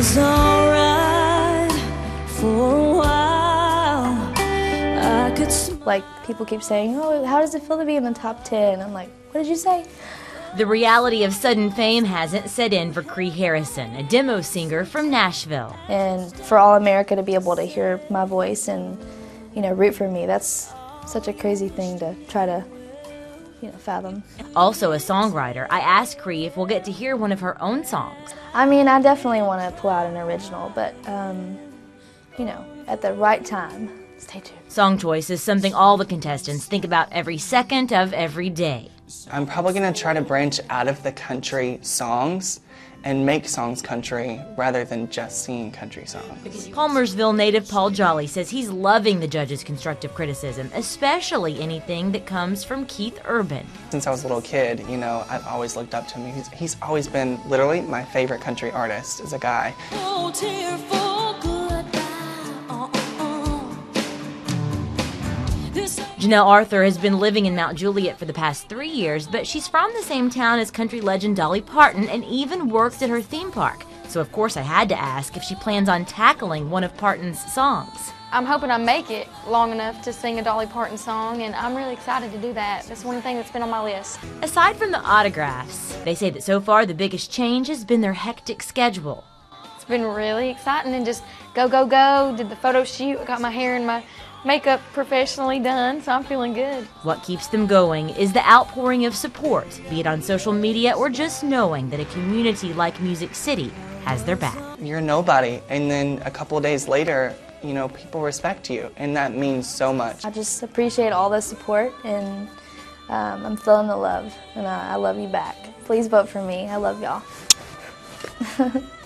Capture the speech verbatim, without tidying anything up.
was alright for a while. I could like, people keep saying, oh, how does it feel to be in the top ten? I'm like, what did you say? The reality of sudden fame hasn't set in for Cree Harrison, a demo singer from Nashville. And for all America to be able to hear my voice and, you know, root for me, that's such a crazy thing to try to, you know, fathom. Also a songwriter, I asked Cree if we'll get to hear one of her own songs. I mean, I definitely want to pull out an original, but, um, you know, at the right time. Stay tuned. Song choice is something all the contestants think about every second of every day. I'm probably going to try to branch out of the country songs and make songs country rather than just singing country songs. Palmersville native Paul Jolly says he's loving the judges' constructive criticism, especially anything that comes from Keith Urban. Since I was a little kid, you know, I've always looked up to him. He's, he's always been literally my favorite country artist as a guy. oh, tearful goodbye. Uh-uh-uh. This Janelle Arthur has been living in Mount Juliet for the past three years, but she's from the same town as country legend Dolly Parton and even works at her theme park. So of course I had to ask if she plans on tackling one of Parton's songs. I'm hoping I make it long enough to sing a Dolly Parton song, and I'm really excited to do that. That's one thing that's been on my list. Aside from the autographs, they say that so far the biggest change has been their hectic schedule. It's been really exciting and just go, go, go. Did the photo shoot, I got my hair and my makeup professionally done, so I'm feeling good. What keeps them going is the outpouring of support, be it on social media or just knowing that a community like Music City has their back. You're nobody, and then a couple of days later, you know, people respect you, and that means so much. I just appreciate all the support, and um, I'm feeling the love, and I, I love you back. Please vote for me. I love y'all.